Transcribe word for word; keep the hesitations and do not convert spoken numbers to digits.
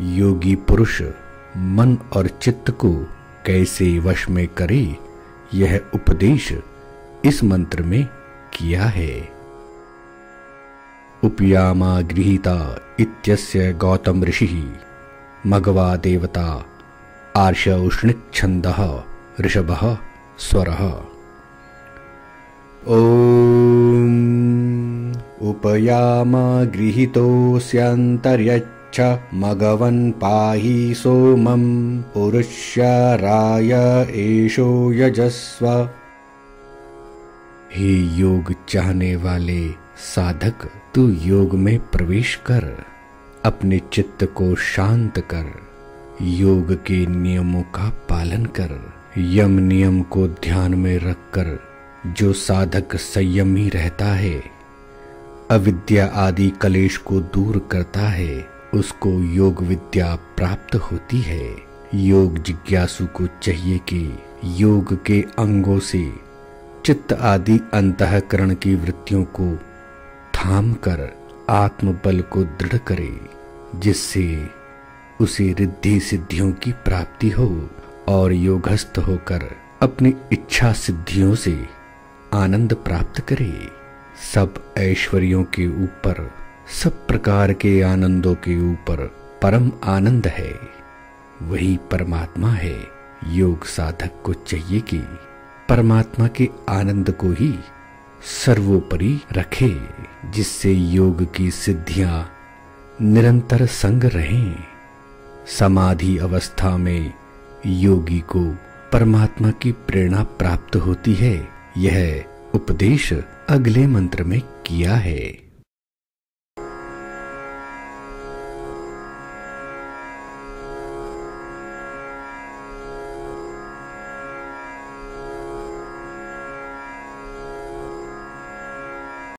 योगी पुरुष मन और चित्त को कैसे वश में करे, यह उपदेश इस मंत्र में किया है। उपयामा गृहीता इत्यस्य गौतम ऋषिः मघवा देवता आर्ष उष्णिच्छन्दः ऋषभः स्वरः। ओम उपयामा गृहीतोऽस्यन्तर्यच्छ मघवन् पाहि सोमं पुरुष्याराय एषो यजस्व। हे योग चाहने वाले साधक, तू योग में प्रवेश कर, अपने चित्त को शांत कर, योग के नियमों का पालन कर। यम नियम को ध्यान में रखकर जो साधक संयमी रहता है, अविद्या आदि कलेश को दूर करता है, उसको योग विद्या प्राप्त होती है। योग जिज्ञासु को चाहिए कि योग के अंगों से चित्त आदि अंतःकरण की वृत्तियों को थाम कर आत्मबल को दृढ़ करे, जिससे उसे रिद्धि सिद्धियों की प्राप्ति हो और योगस्थ होकर अपनी इच्छा सिद्धियों से आनंद प्राप्त करे। सब ऐश्वर्यों के ऊपर, सब प्रकार के आनंदों के ऊपर परम आनंद है, वही परमात्मा है। योग साधक को चाहिए कि परमात्मा के आनंद को ही सर्वोपरि रखे, जिससे योग की सिद्धियां निरंतर संग रहें। समाधि अवस्था में योगी को परमात्मा की प्रेरणा प्राप्त होती है। यह उपदेश अगले मंत्र में किया है।